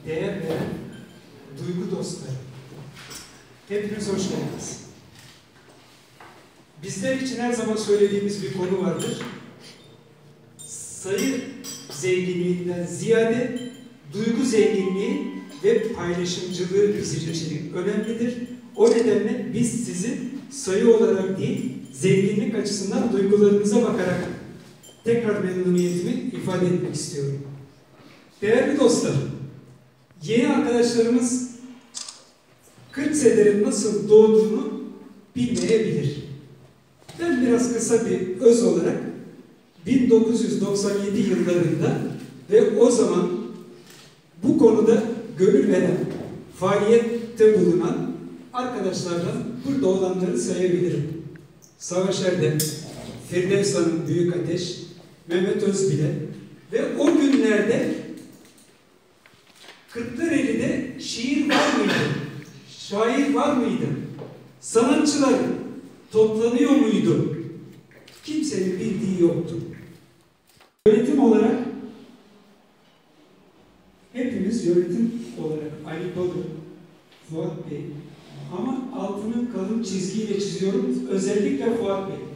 değer veren duygu dostları. Hepiniz hoş geldiniz. Bizler için her zaman söylediğimiz bir konu vardır. Sayı zenginliğinden ziyade duygu zenginliği ve paylaşımcılığı bizim için önemlidir. O nedenle biz sizi sayı olarak değil, zenginlik açısından duygularınıza bakarak tekrar memnuniyetimi ifade etmek istiyorum. Değerli dostlar, yeni arkadaşlarımız 40 senelerin nasıl doğduğunu bilmeyebilir. Ben biraz kısa bir öz olarak 1997 yıllarında ve o zaman bu konuda gönül veren, faaliyette bulunan arkadaşlardan burada olanları sayabilirim. Savaş Erdem, Firdevs Hanım Büyük Ateş, Mehmet Özbile ve o günlerde Kırklareli'de şiir var mıydı? Şair var mıydı? Sanatçılar toplanıyor muydu? Kimsenin bildiği yoktu. Yönetim olarak hepimiz yönetim olarak Ali Balı, Fuat Bey ama altını kalın çizgiyle çiziyorum. Özellikle Fuat Bey.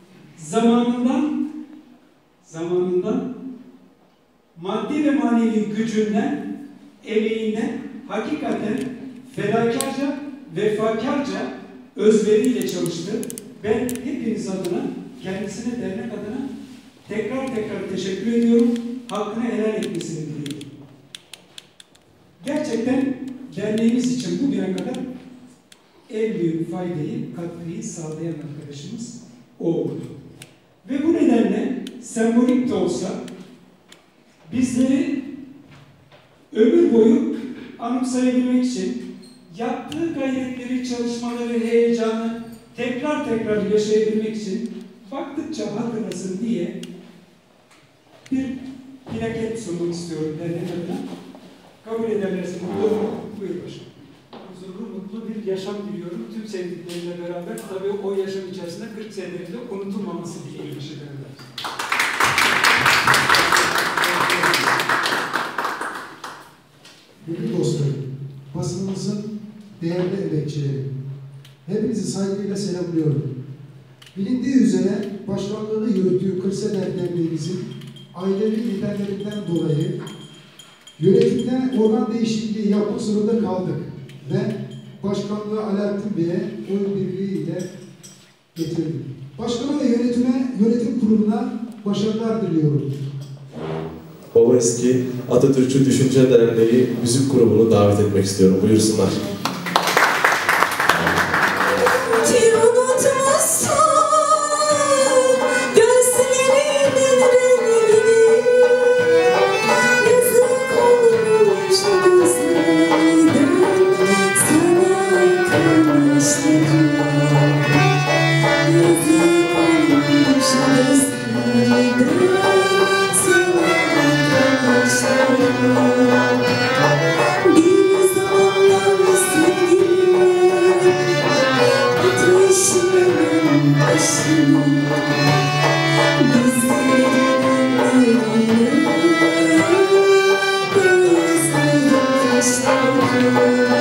Zamanından maddi ve manevi gücünden, emeğinden hakikaten fedakarca, vefakarca özveriyle çalıştı. Ben hepiniz adına, kendisine, dernek adına tekrar teşekkür ediyorum. Hakkını helal etmesini diliyorum. Gerçekten derneğimiz için bugüne kadar en büyük faydayı, katkıyı sağlayan arkadaşımız o oldu. Ve bu nedenle sembolik de olsa bizleri ömür boyu anımsayabilmek için yaptığı gayretleri, çalışmaları, heyecanı tekrar yaşayabilmek için baktıkça hatırlasın diye bir plaket sunmak istiyorum dernek adına. Kabul ederlerse buyur başkanım. Huzurlu, mutlu bir yaşam diliyorum. Tüm sevdiklerimle beraber tabii o yaşam içerisinde 40 senelerinde unutulmaması dileğiyle. Değerli dostlarım, basınımızın değerli emekçileri, hepinizi saygıyla selamlıyorum. Bilindiği üzere başkanlığını yürüttüğü Kırsel Derneğimizin ailevi nedenlerinden dolayı yönetimde organ değişikliği yapmak zorunda kaldık ve başkanlığı Alaaddin Bey'e oy birliğiyle getirdik. Başkana ve yönetim kuruluna başarılar diliyorum. Eski Atatürkçü Düşünce Derneği Müzik Grubunu davet etmek istiyorum. Buyursunlar. Thank you.